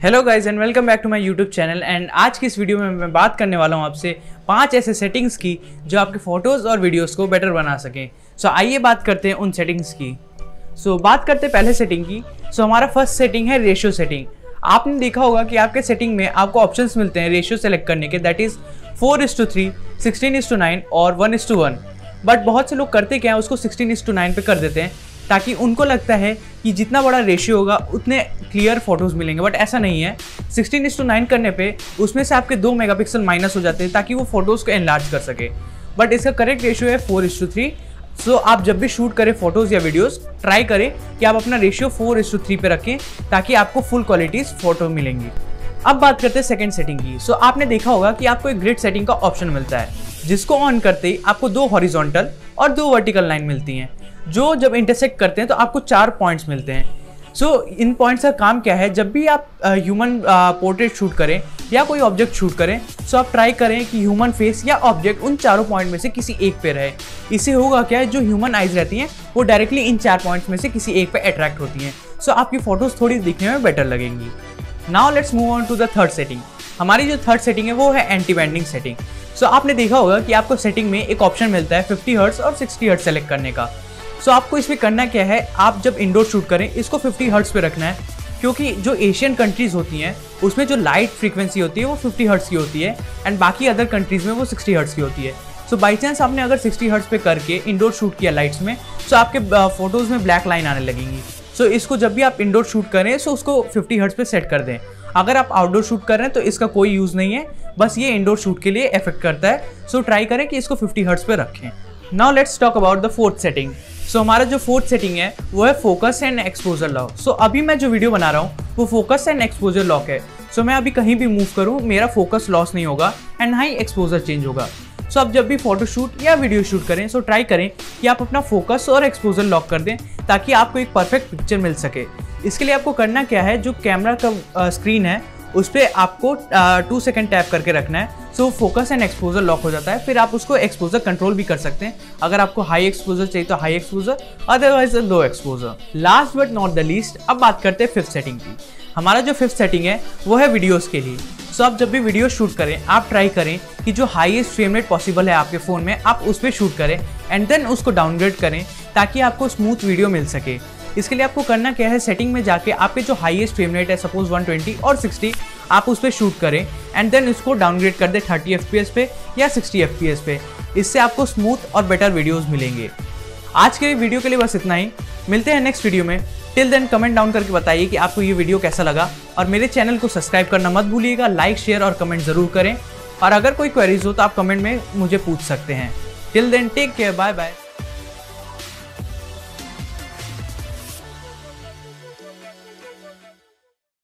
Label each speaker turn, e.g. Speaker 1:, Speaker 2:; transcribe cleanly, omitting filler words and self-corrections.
Speaker 1: Hello guys and welcome back to my YouTube channel. And आज की इस video में मैं बात करने वाला हूं आपसे 5 ऐसे सेटिंग्स की जो आपके फोटोज़ और वीडियोस को बेटर बना सकें। सो आइए बात करते हैं उन सेटिंग्स की। बात करते हैं पहले सेटिंग की। हमारा फर्स्ट सेटिंग है रेशियो सेटिंग। आपने देखा होगा कि आपके सेटिंग में आपको ऑप्शंस मिलते हैं रेशियो सेलेक्ट करने के, दैट इज़ 4:3, 16:9 और 1:1। बट बहुत से लोग करते क्या है, उसको 16:9 पे कर देते हैं ताकि उनको लगता है कि जितना बड़ा रेशियो होगा उतने क्लियर फोटोज़ मिलेंगे। बट ऐसा नहीं है। 16:9 करने पे उसमें से आपके 2 मेगापिक्सल माइनस हो जाते हैं ताकि वो फोटोज़ को एनलार्ज कर सके। बट इसका करेक्ट रेशियो है 4:3। आप जब भी शूट करें फोटोज़ या वीडियोज़, ट्राई करें कि आप अपना रेशियो 4:3 पे रखें ताकि आपको फुल क्वालिटीज़ फोटो मिलेंगी। अब बात करते हैं सेकेंड सेटिंग की। आपने देखा होगा कि आपको एक ग्रिड सेटिंग का ऑप्शन मिलता है, जिसको ऑन करते ही आपको 2 हॉरिजॉन्टल और 2 वर्टिकल लाइन मिलती हैं, जो जब इंटरसेक्ट करते हैं तो आपको 4 पॉइंट्स मिलते हैं। इन पॉइंट्स का काम क्या है, जब भी आप ह्यूमन पोर्ट्रेट शूट करें या कोई ऑब्जेक्ट शूट करें, आप ट्राई करें कि ह्यूमन फेस या ऑब्जेक्ट उन चारों पॉइंट में से किसी एक पे रहे। इससे होगा क्या है, जो ह्यूमन आइज रहती हैं वो डायरेक्टली इन 4 पॉइंट्स में से किसी एक पे अट्रैक्ट होती हैं। आपकी फोटोज़ थोड़ी दिखने में बेटर लगेंगी। Now let's move on to the third setting. हमारी जो थर्ड सेटिंग है वो है एंटी बैंडिंग सेटिंग। आपने देखा होगा कि आपको सेटिंग में एक ऑप्शन मिलता है 50 हर्ट्ज और 60 हर्ट्ज सेलेक्ट करने का। आपको इसमें करना क्या है, आप जब इंडोर शूट करें इसको 50 हर्ट्ज पे रखना है, क्योंकि जो एशियन कंट्रीज होती हैं उसमें जो लाइट फ्रीक्वेंसी होती है वो 50 हर्ट्ज की होती है एंड बाकी अदर कंट्रीज में वो 60 हर्ट्ज की होती है। बाई चांस आपने अगर 60 हर्ट्ज पे करके इंडोर शूट किया लाइट्स में, आपके फोटोज़ में ब्लैक लाइन आने लगेंगी। इसको जब भी आप इंडोर शूट करें उसको 50 हर्ट्ज पे सेट कर दें। अगर आप आउटडोर शूट कर रहे हैं तो इसका कोई यूज़ नहीं है, बस ये इंडोर शूट के लिए इफेक्ट करता है। ट्राई करें कि इसको 50 हर्ट्ज पे रखें। Now let's talk about the fourth setting. हमारा जो फोर्थ सेटिंग है वो है फोकस एंड एक्सपोजर लॉक। अभी मैं जो वीडियो बना रहा हूँ वो फोकस एंड एक्सपोजर लॉक है। मैं अभी कहीं भी मूव करूँ मेरा फोकस लॉस नहीं होगा एंड ना ही एक्सपोजर चेंज होगा। आप जब भी फोटो शूट या वीडियो शूट करें ट्राई करें कि आप अपना फोकस और एक्सपोजर लॉक कर दें ताकि आपको एक परफेक्ट पिक्चर मिल सके। इसके लिए आपको करना क्या है, जो कैमरा का स्क्रीन है उस पर आपको 2 सेकंड टैप करके रखना है। फोकस एंड एक्सपोजर लॉक हो जाता है। फिर आप उसको एक्सपोजर कंट्रोल भी कर सकते हैं। अगर आपको हाई एक्सपोजर चाहिए तो high exposure, otherwise low exposure. Last but not the least, अब बात करते हैं फिफ्थ सेटिंग की। हमारा जो फिफ्थ सेटिंग है वो है वीडियोज़ के लिए। आप जब भी वीडियो शूट करें आप ट्राई करें कि जो हाईएस्ट फ्रेम रेट पॉसिबल है आपके फ़ोन में आप उस पर शूट करें एंड देन उसको डाउनग्रेड करें ताकि आपको स्मूथ वीडियो मिल सके। इसके लिए आपको करना क्या है, सेटिंग में जाके आपके जो हाईएस्ट फ्रेम रेट है सपोज 120 और 60 आप उस पर शूट करें एंड देन इसको डाउनग्रेड कर दें 30 FPS पे या 60 FPS पे। इससे आपको स्मूथ और बेटर वीडियोस मिलेंगे। आज के वीडियो के लिए बस इतना ही। मिलते हैं नेक्स्ट वीडियो में। टिल देन कमेंट डाउन करके बताइए कि आपको ये वीडियो कैसा लगा और मेरे चैनल को सब्सक्राइब करना मत भूलिएगा। लाइक, शेयर और कमेंट ज़रूर करें और अगर कोई क्वेरीज हो तो आप कमेंट में मुझे पूछ सकते हैं। Till then take care, bye bye.